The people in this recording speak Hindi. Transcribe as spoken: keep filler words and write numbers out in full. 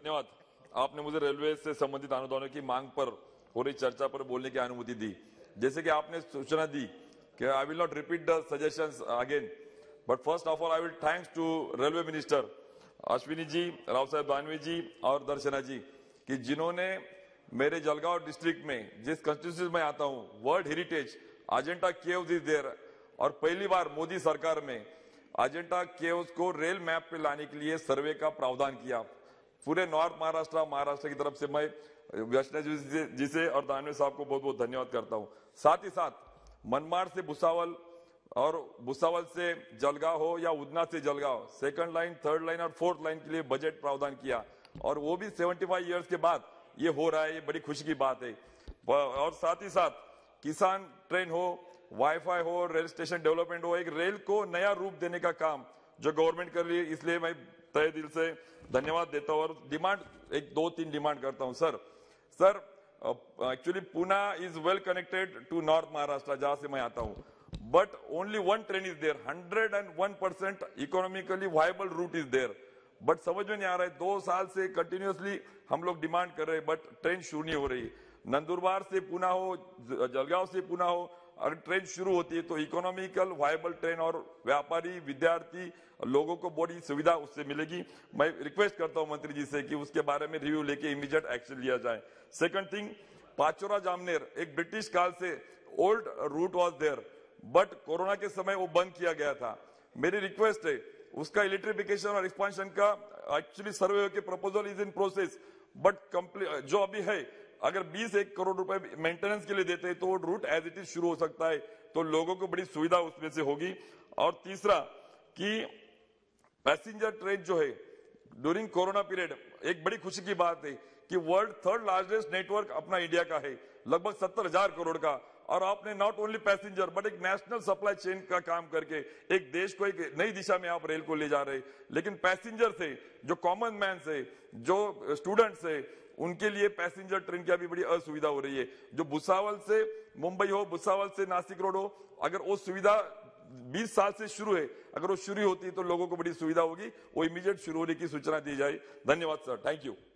धन्यवाद। आपने मुझे रेलवे से संबंधित अनुदानों की मांग पर हो रही चर्चा पर बोलने की अनुमति दी। जैसे कि आपने सूचना दी कि I will not repeat the suggestions again, but first of all I will thanks to railway minister Ashwini ji, Rao साहब दानवे जी और दर्शना जी कि जिन्होंने मेरे जलगांव डिस्ट्रिक्ट में जिस कंस्टिट्यूंसी में आता हूं, world heritage Ajanta caves is there, और पहली बार मोदी सरकार में अजंता केव्स को रेल मैप पे लाने के लिए सर्वे का प्रावधान किया। पूरे नॉर्थ महाराष्ट्र महाराष्ट्र की तरफ से मैं वैष्णव जी से और दानवे साहब को बहुत बहुत धन्यवाद करता हूं। साथ ही साथ मनमाड़ से भुसावल और भुसावल से जलगांव हो या उदना से Jalgaon, second line, third line और फोर्थ लाइन के लिए बजट प्रावधान किया, और वो भी पचहत्तर इयर्स के बाद ये हो रहा है। ये बड़ी खुशी की बात है। और साथ ही साथ किसान ट्रेन हो, वाईफाई हो, रेल स्टेशन डेवलपमेंट हो, एक रेल को नया रूप देने का काम जो गवर्नमेंट कर रही है, इसलिए मैं तहे दिल से धन्यवाद देता हूं। और डिमांड एक दो तीन डिमांड करता हूं sir. Sir actually Poona is well connected to north Maharashtra जहां से मैं आता हूं, but only one train is there, hundred and one percent economically viable route is there, but समझ में नहीं आ रहा है। दो साल से कंटिन्यूअसली हम लोग डिमांड कर रहे हैं, बट ट्रेन शुरू नहीं हो रही। नंदुरबार से पूना हो, जलगांव से पूना हो, अगर ट्रेन शुरू होती है तो इकोनॉमिकल वायबल ट्रेन और व्यापारी, विद्यार्थी, लोगों को बड़ी सुविधा उससे मिलेगी। मैं रिक्वेस्ट करता हूं मंत्री जी से कि उसके बारे में रिव्यू लेके इमीडिएट एक्शन लिया जाए। सेकंड थिंग, पाचोरा जामनेर एक ब्रिटिश काल से old route was there, but corona के समय वो बंद किया गया था। मेरी रिक्वेस्ट है उसका इलेक्ट्रिफिकेशन और एक्सपांशन का एक्चुअली सर्वे के proposal is in process, but जो अभी है अगर बीस एक करोड़ रुपए मेंटेनेंस के लिए देते हैं तो वो रूट एज इट इज शुरू हो सकता है, तो लोगों को बड़ी सुविधा उसमें से होगी। और तीसरा कि पैसेंजर ट्रेन जो है ड्यूरिंग कोरोना पीरियड, एक बड़ी खुशी की बात है कि वर्ल्ड थर्ड लार्जेस्ट नेटवर्क अपना इंडिया का है, लगभग सत्तर हजार करोड़ का, और आपने नॉट ओनली पैसेंजर बट एक नेशनल सप्लाई चेन का काम करके एक देश को एक नई दिशा में आप रेल को ले जा रहे हैं। लेकिन पैसेंजर से, जो कॉमन मैन से, जो स्टूडेंट से, उनके लिए पैसेंजर ट्रेन की अभी बड़ी असुविधा हो रही है। जो भुसावल से मुंबई हो, भुसावल से नासिक रोड हो, अगर वो सुविधा बीस साल से शुरू है, अगर वो शुरू होती है तो लोगों को बड़ी सुविधा होगी। वो इमीडिएट शुरू होने की सूचना दी जाए। धन्यवाद सर, थैंक यू।